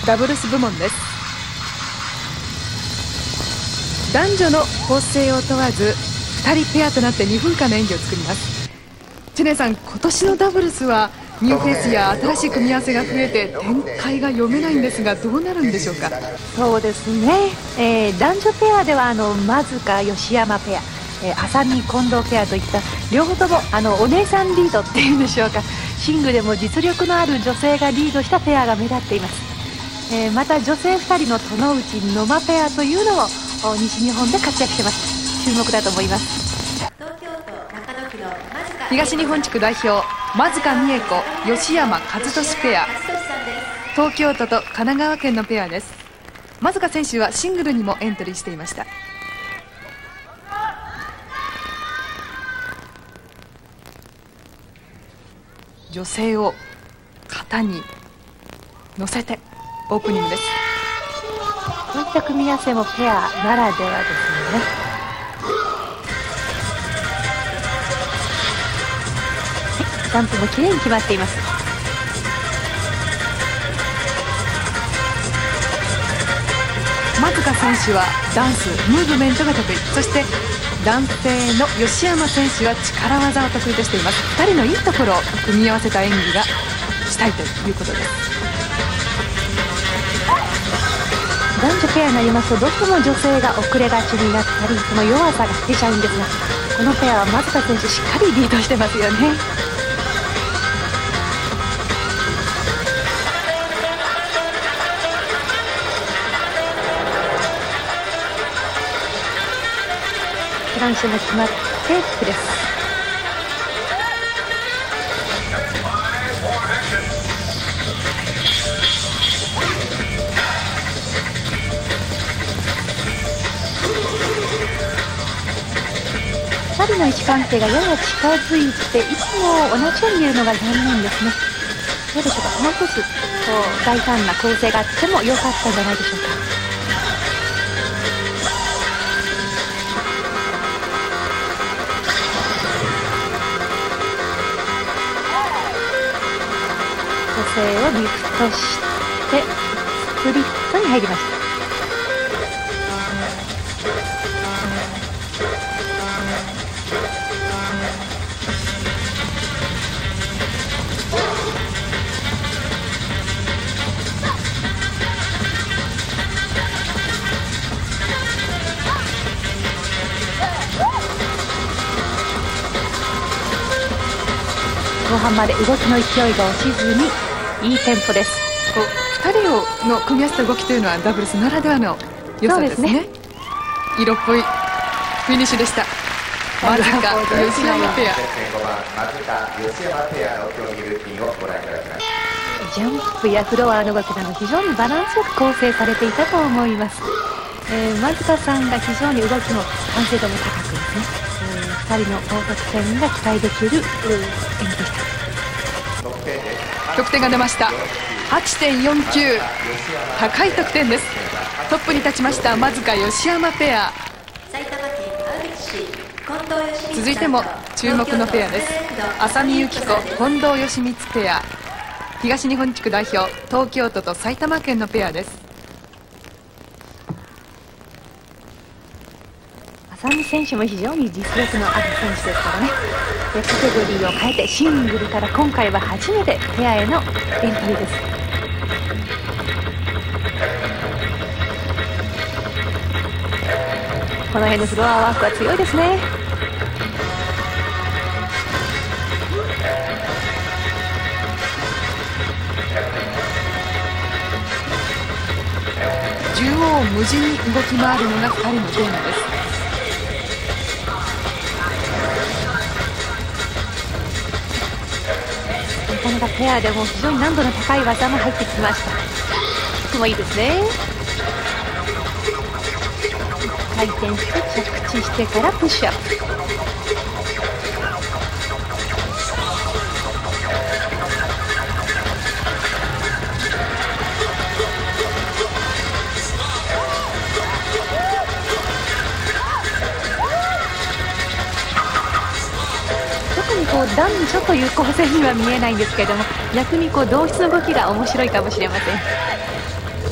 ダブルス部門です。男女の構成を問わず2人ペアとなって2分間の演技を作ります。知念さん、今年のダブルスはニューフェイスや新しい組み合わせが増えて展開が読めないんですが、どうなるんでしょうか。 そうですね、男女ペアではまずか吉山ペア、浅見近藤ペアといった両方ともお姉さんリードっていうんでしょうか、シングルでも実力のある女性がリードしたペアが目立っています。また女性2人の外内野間ペアというのも西日本で活躍してます。注目だと思います。 東日本地区代表間塚美恵子吉山和俊ペア、東京都と神奈川県のペアです。間塚選手はシングルにもエントリーしていました。女性を肩に乗せてオープニングです。 こういった組み合わせもペアならではですよね。ジャンプもきれいに決まっています。 間塚選手はダンスムーブメントが得意、そして男性の吉山選手は力技を得意としています。2人のいいところを組み合わせた演技がしたいということです。 男女ペアになりますとどうしても女性が遅れがちになったり、その弱さが出ちゃうんですが、このペアは間塚選手しっかりリードしてますよね。トランシュも決まってプレス。2人の位置関係がやや近づいて、いつも同じように見えるのが残念ですね。どうでしょうか、もう一つ大胆な構成があっても良かったんじゃないでしょうか。女性をリフトしてスプリットに入りました。後半まで動きの勢いが落ちずにいいテンポです。 2人の組み合わせた動きというのはダブルスならではの良さですね。色っぽいフィニッシュでした。間塚吉山ペア。 ジャンプやフロアの動きなど非常にバランスよく構成されていたと思います。間塚さんが非常に動きも完成度も高くですね、2人の高得点が期待できる演技でした。 得点が出ました。 8.49、 高い得点です。トップに立ちました間塚吉山ペア。続いても注目のペアです。浅見由紀子近藤義光ペア、東日本地区代表東京都と埼玉県のペアです。 浅見選手も非常に実力のある選手ですからね。カテゴリーを変えてシングルから今回は初めてペアへのエントリーです。この辺のフロアワークは強いですね。 縦横無尽に動き回るのが2人のテーマです。 なかなかペアでも非常に難度の高い技も入ってきました。キックもいいですね。回転して着地してからプッシュアップ。男女という構成には見えないんですけれども、逆に同質の動きが面白いかもしれません。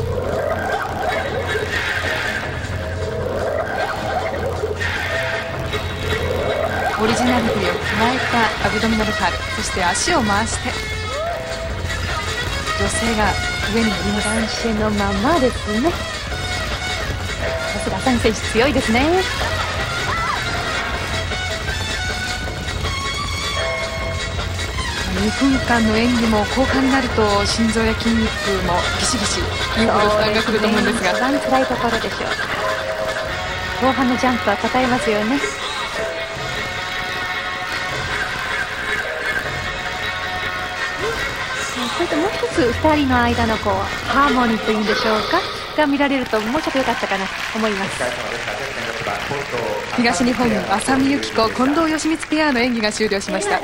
えたアブドミナルカール、そして足を回して女性が上に乗ります。 男子のままですね。さすが浅見選手強いですね。 2分間の演技も後半になると心臓や筋肉もギシギシいうほど負担がくると思うんですが、 一番辛いところでしょう。後半のジャンプは答えますよね。それともう一つ2人の間のハーモニーというんでしょうかが見られるともうちょっと良かったかなと思います。 東日本浅見由紀子近藤義光ペアの演技が終了しました。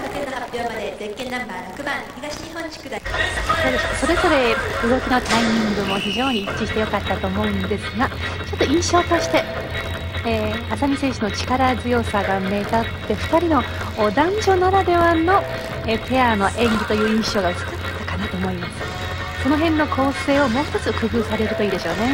それぞれ動きのタイミングも非常に一致して良かったと思うんですが、ちょっと印象として、浅見選手の力強さが目立って2人の男女ならではの、ペアの演技という印象が薄かったかなと思います。その辺の構成をもう一つ工夫されるといいでしょうね。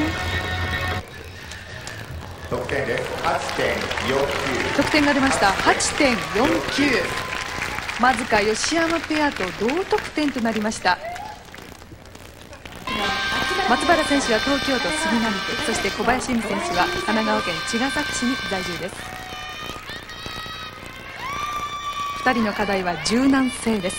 得点です。8.49。 得点が出ました。8.49。まずか吉山ペアと同得点となりました。松原選手は東京都杉並区、そして小林由美選手は神奈川県茅ヶ崎市に在住です。2人の課題は柔軟性です。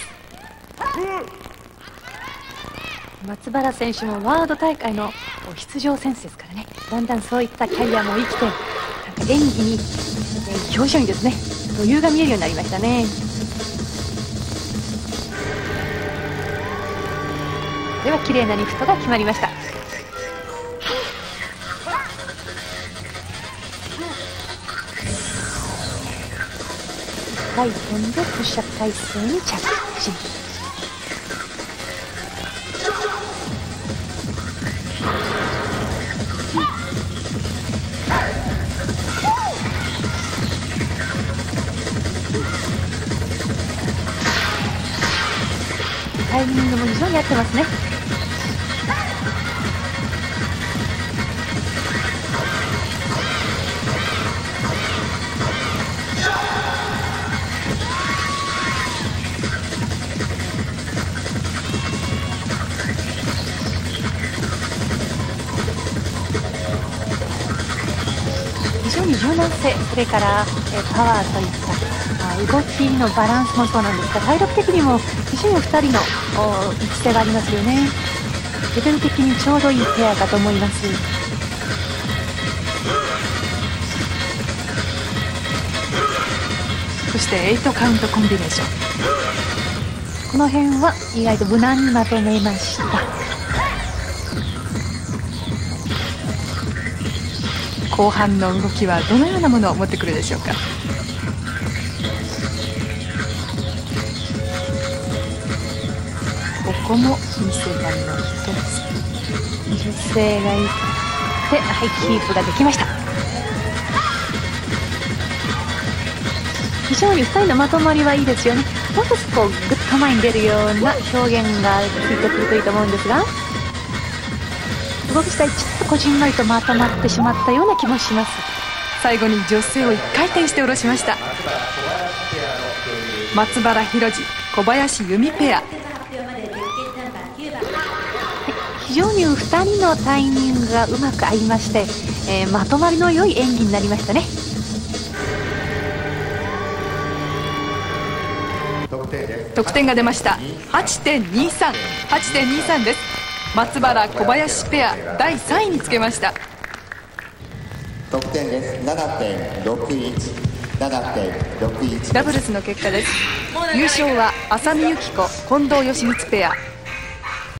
松原選手もワールド大会の出場選手ですからね、だんだんそういったキャリアも生きて、なんか演技に、表情にですね余裕が見えるようになりましたね。では綺麗なリフトが決まりました。回転でプッシュアップ体勢に着地。タイミングも非常に合ってますね。非常に柔軟性、それからパワーといった動きのバランスもそうなんですが、体力的にも非常に2人の一致性がありますよね。レベル的にちょうどいいペアかと思います。 そして8カウントコンビネーション、 この辺は意外と無難にまとめました。 後半の動きはどのようなものを持ってくるでしょうか。ここも見せ場の一つ、 女性がいってはい、キープができました。非常に2人のまとまりはいいですよね。もう一つグッと前に出るような表現がついてくるといいと思うんですが、動き自体ちょっとこじんまりとまとまってしまったような気もします。 最後に女性を1回転して下ろしました。松原宏次小林由美ペア、 非常に2人のタイミングがうまく合いまして、まとまりの良い演技になりましたね。 得点が出ました。8.23、8.23 です。松原小林ペア第3位につけました。 得点です。7.61、7.61。 ダブルスの結果です。優勝は浅見由紀子近藤義光ペア、